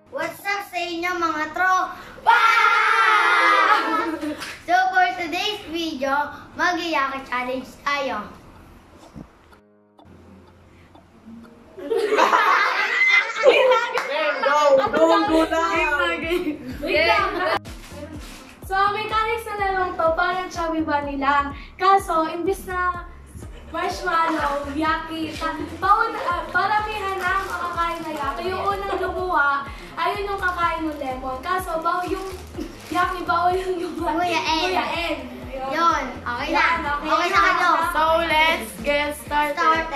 What's up sa inyo mga tropa? So for today's video, mag-iyaki challenge tayo. So, mechanics na lang to, parang chubby bunny lang. Kaso, imbis na marshmallow, yaki, paramihan na makakain na yaki. Yung unang lumuha, ayun yung kakain ng lemon. Kaso, yung yaki, bawal yung Kuya N. Yun, okay na. Okay na kayo. So, let's get started.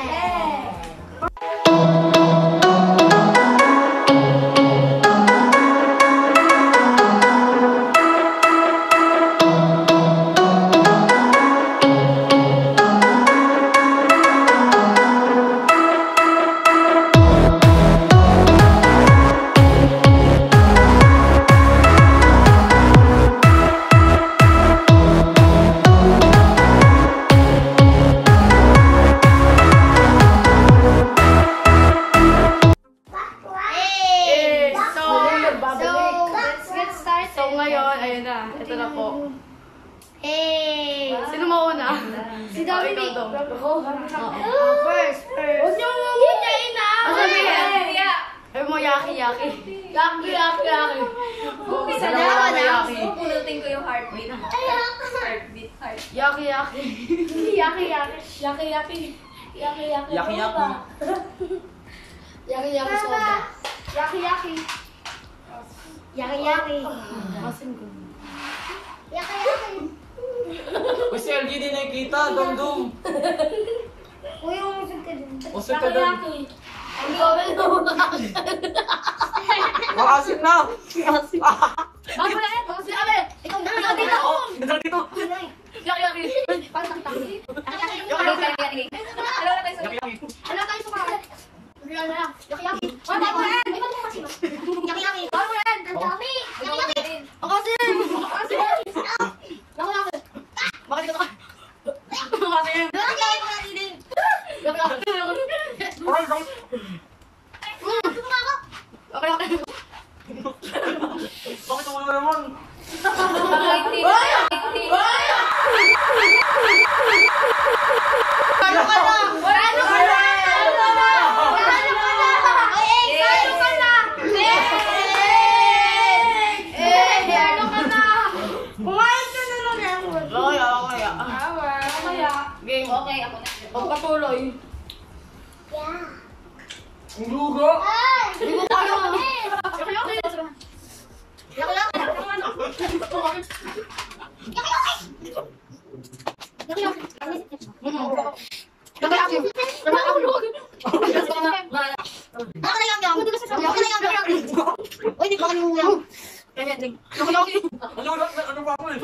Ito na po. Hey! Sino mauna? Si Dominic. Ako? First. Huwag niyo mamayain na! Ay mo, yaki. Yaki. Pupulutin ko yung heartbeat. Yaki. Yaki soda. Yaki. Masin ko. Yaki. Uy, si LG din nakikita, dum-dum. Uy, umusog ka din. Usog ka dun. Ang gawin mo. Makasim na. Bakit? Ikaw dito. Ikaw dito. Yaki. Paano kita? Ano tayo sa mga? Yaki. Bakit wala naman? Game. Okay, ako na. Pagpatuloy. Ang lugo. Hindi ko kaya. Ano ba ako eh?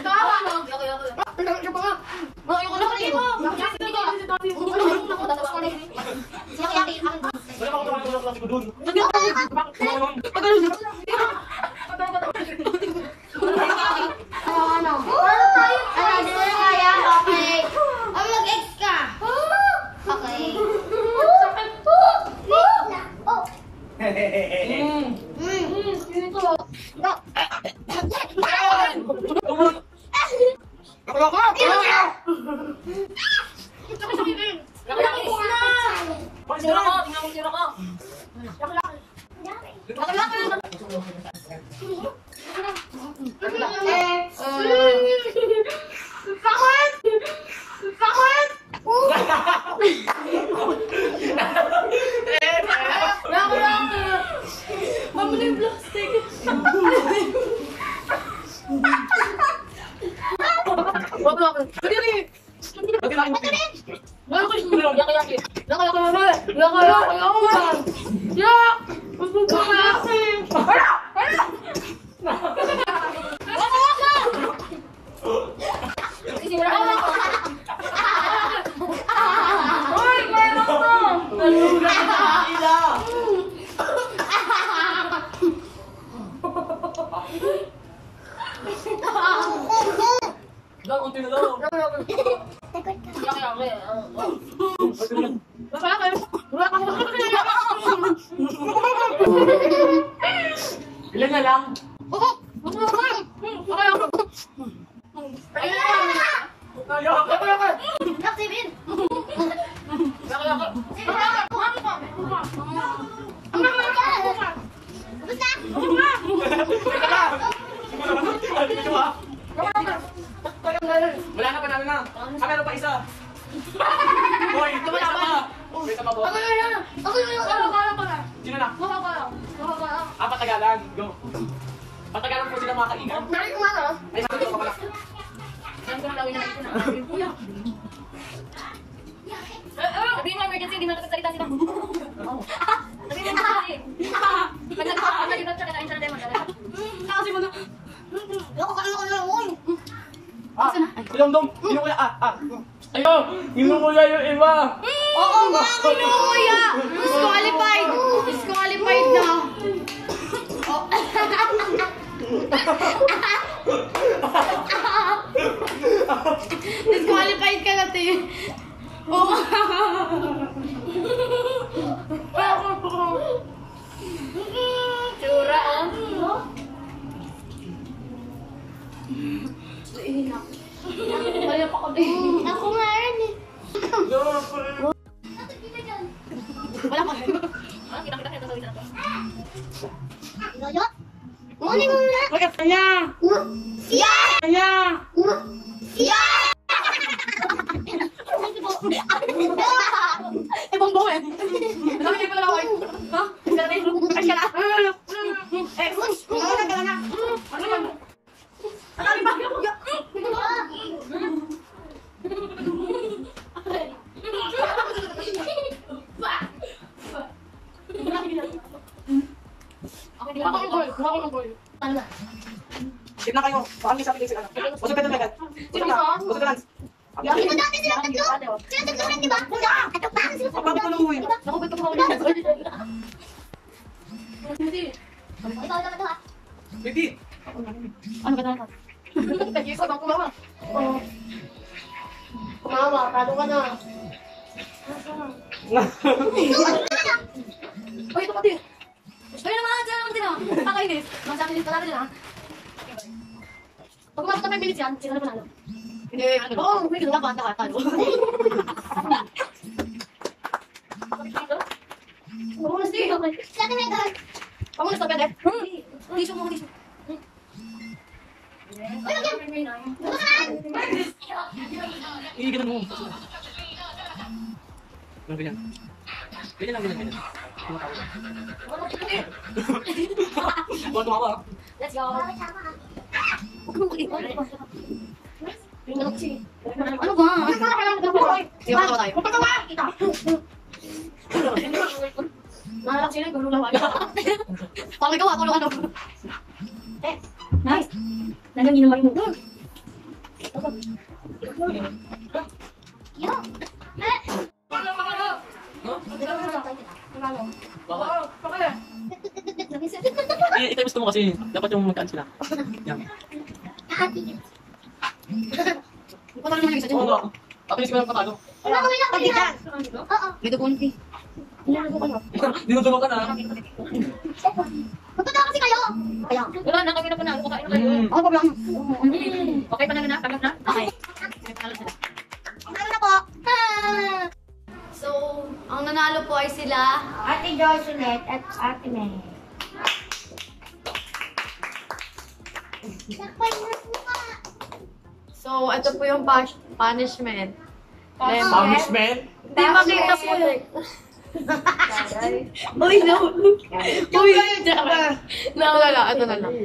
Wala ako tayo sa klase ko dun. Mag-ex ka. Okay. Mabuli yung plastic. Lang, unti na lang. Wala kayo. Ilan na lang? Nakasibin! Wala na, panalo na. Ah, meron pa isa. Hoy, may isa pa. May isa pa po. Sino na? Patagalan. Go. Patagalan po sila mga kaigan. Ay, sabi ko pala. Sabihin mo emergency, hindi mo nakasalita sila. Sabihin mo emergency. Pag nag-ibot siya, kanain siya na tayo magdala. Kasi mo na. Ah, ilang dong. Inukuya. Ayo, inukuya yung iba. Oo nga, kinukuya! Disqualified! Disqualified na! Oh. Disqualified ka na, te. Oo. Tsura, oh. Kaya pa ko din. Ako nga rin eh. Wala pa. Kita-kita sa sawi na to. Yoyo? Kunin mo muna. Kanya! Yeah! Kanya! Yeah! Eh, bongbong eh. Sabi niya pala ako eh. Ha? Ay, ka na. Eh, gala na. Ano naman? Ano ba? Sit na kayo. Baka may sabi kayo sila. Usap ka na. Usap na. Usap ka na. Di ba dati sila tatlo? Sila tatlo rin, di ba? Ito pa. Pagpapit ko lang uwi. Nakupit ko pa ulit. Ito. Baby. Ano ba tayo? Nag-iisip ako mama. Kumawa, talo ka na. Uy, ito pati. Ayun naman, dyan naman din ah. Pakainis. Masabi din pala din ah. Pag umabot na 5 minutes yan, sino na panalo? Hindi, ano ba? Oo, may ganun ka, banda ka, talo. Mamunas din. Sa akin na ito. Mamunas na pwede. Tissue mo, tissue. Uy, lagyan. Bukasan! Ganun mo. Ano ganyan? Ganyan lang, ganyan. Tumawa tumawa. Let's go. Bakit sama ka? Ano ba? Sige, patawa tayo. Patawa! Kita. Nakalak sila, gulo lang. Pang ikaw, ako lang ano. Nice. Nandiyan yun naman mo. Yo. Bakit? Ito gusto mo kasi. Dapat yung magkaan sila. Yan. Patalo naman yung isa dyan. Oo nga. Ako yung sigurang patalo. Wala ko lang Pagdi dyan. Oo. May dugunti. Dinudulo ka na. Magpatawa kasi kayo. Kaya. Wala na, kami na panalo. Kakain na kayo. Ako pa lang. Okay, panalo na? Tanggap na? Okay. Ano na po? So, ang nanalo po ay sila. Ate Joycelet at Ate May. Nakpay mo na. So, ito po yung punishment. Punishment? Hindi makita po yun. Uy, no. Uy, wala, ito na lang.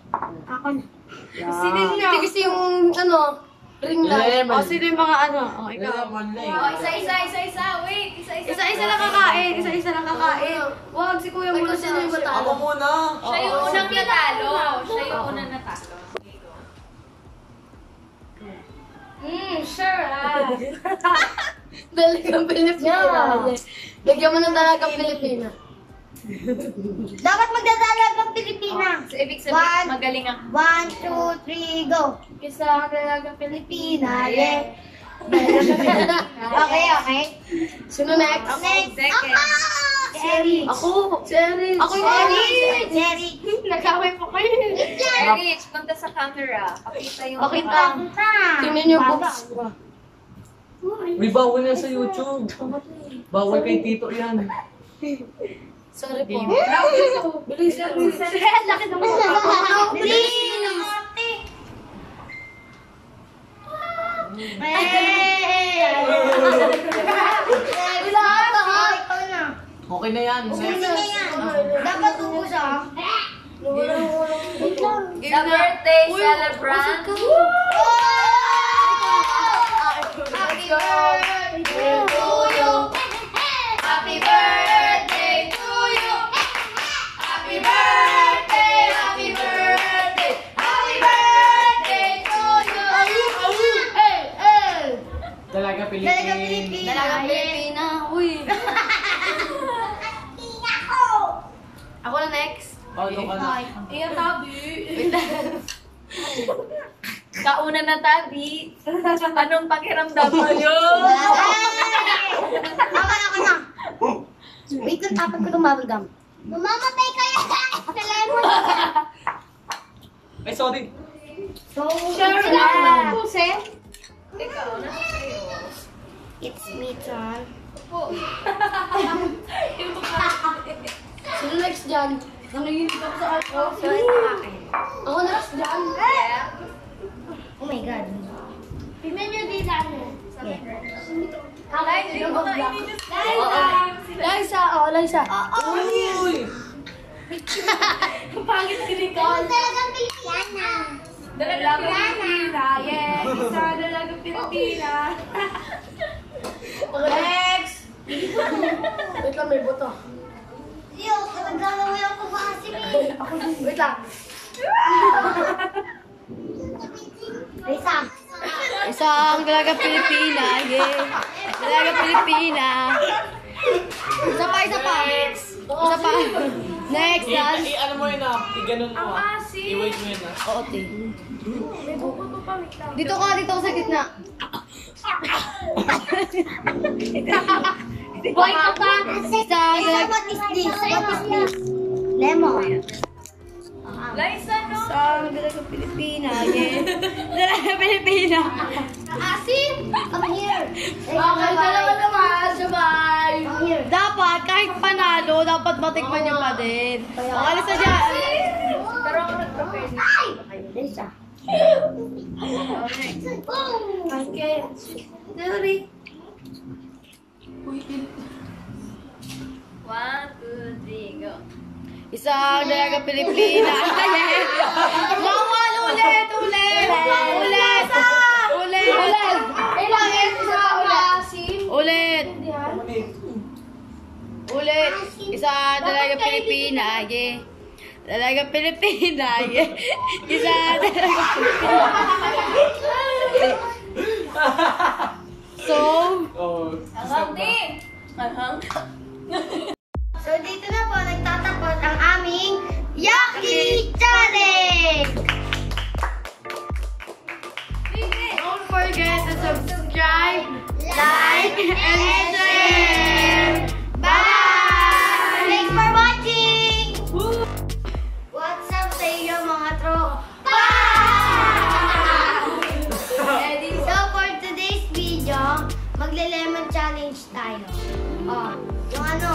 Kasi yung ano, ring light. O, sino yung mga ano? O, ikaw. Isa-isa, wait. Isa-isa lang kakain. Isa-isa lang kakain. Wag, si Kuya muna Sino yung siya. Ako muna. Siya yung unang natalo. Siya yung unang natalo. Sure ah. Dalagang Pilipina. Lagyan mo ng dalagang Pilipina. Dapat magdadalagang Pilipina. So, ibig sabihin, One. magaling ang... 1, 2, 3, go. Isa dalagang Pilipina, yeah. Okay. Sino next? Next. Second. Cherry. Ako. Cherry. Ako yung Cherry. Cherry. Nagkawin po kayo. Rich, punta sa camera. Pakita yung... Pakita. Tingnan niyo po. May bawal yan sa YouTube. Bawal kay Tito yan. Sorry po. Bilis. Laki naman. Please. Okay na yan. Dapat tubo siya. The birthday celebrant. Happy birthday to you. Happy birthday to you. Happy birthday, happy birthday, happy birthday to you. Dalaga Dalaga Pilipin. Pilipina. Dalaga Pilipina. Uy. Ako na next. Oh, ito ka na. Iyan, tabi. Kauna na tabi. Anong pakiramdam mo yun? Ako na. Wait lang, tapat ko itong bubble gum. Mamamatay kayo sa lemon. Ay, sorry. So, Sure lang. Ikaw na kayo. it's me time. Yung Sino next dyan? Nanginginig ako sa alcohol. So, ako next dyan. Oh my God. Tignan niyo din ano. Guys, hindi ko na inijus. Liza, Liza. Uy! pangit silikon. Talagang Pilipina. Dalagang Pilipina. Yes. Isa dalagang Pilipina. Next. Wait lang, may buto. Yo, naglalaway ako ba kasi wait lang. Liza. Isang dalaga Pilipina, yeah. Dalaga Pilipina. Isa pa. Isa pa. Next, dance. Ano mo yun ah? I-ganon mo Ang ah. asin. I-wait mo yun ah. Oo, te. May buko to pa. Wait lang. Dito sa gitna. Boy ka pa. Isang dalaga... What is this? What is this? Lemon. Liza, no? Isang dalaga Pilipina, yeah. Dalaga Pilipina. Asin! Come here. Okay, dalawa naman. Sabay. Come here. Dapat, kahit panalo, dapat matikman niyo pa din. Okay, Lisa dyan. Pero ako nag-prepare. Ay! Liza. Okay. Sorry. 1, 2, 3, go. Isang dalaga Pilipina. Yeah. Bawal, ulit. Kailangan sa asin. Ulit. Isang dalaga Pilipina, yeah. Dalaga Pilipina, yeah. Isang dalaga Pilipina. So, Oh, Ahang di. Ahang. So dito na po nagtatapos ang aming Yaki Challenge! don't forget to subscribe, Like and share! Bye! Thanks for watching! What's up sa iyo mga tropa? So for today's video, magle-lemon challenge tayo. Oh, yung ano?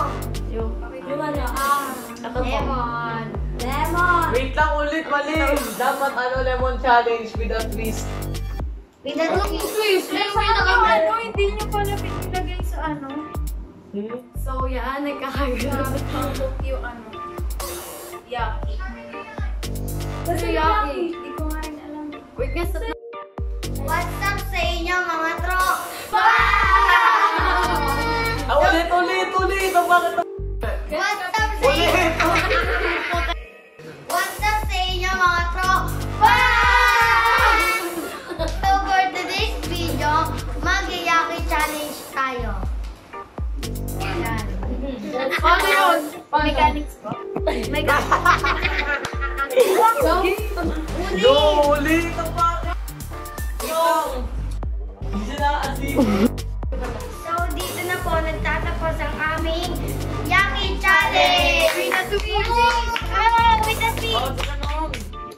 Lemon! wait lang ulit, mali. Dapat lemon challenge with a twist. With a twist! Hindi nyo pala pinilagay sa ano. So, yan, nagkakagano. Yung ano. Yaki. Kasi yaki. Hindi ko nga rin alam. Wait nga sa... What's up sa inyo mga tropa? Ulit. Bakit? What's up sa inyo? What's up sa inyo mga tropa? So for today's video, mag-yaki challenge tayo. Yan. Paano yun? Mechanics po. Uli ka pa. Hindi na asin. So dito na po nagtatapos ang aming Yaki challenge. With a twist! With a twist!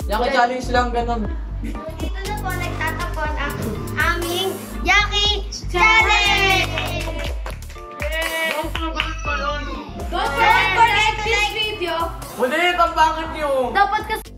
Yaki challenge lang, ganun. Dito na po nagtatapos ang aming Yaki Challenge! Don't forget to like this video. Ulit, ang bakit nyo? Dapat kasi